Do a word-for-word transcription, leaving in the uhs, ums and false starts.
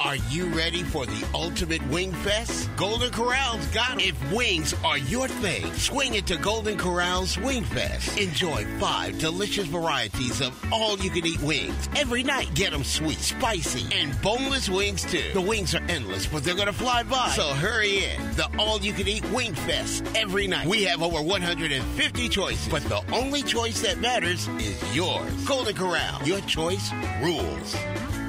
Are you ready for the ultimate wing fest? Golden Corral's got 'em. If wings are your thing, swing it to Golden Corral's Wing Fest. Enjoy five delicious varieties of all-you-can-eat wings every night. Get them sweet, spicy, and boneless wings, too. The wings are endless, but they're going to fly by. So hurry in. The all-you-can-eat Wing Fest every night. We have over one hundred fifty choices, but the only choice that matters is yours. Golden Corral. Your choice rules.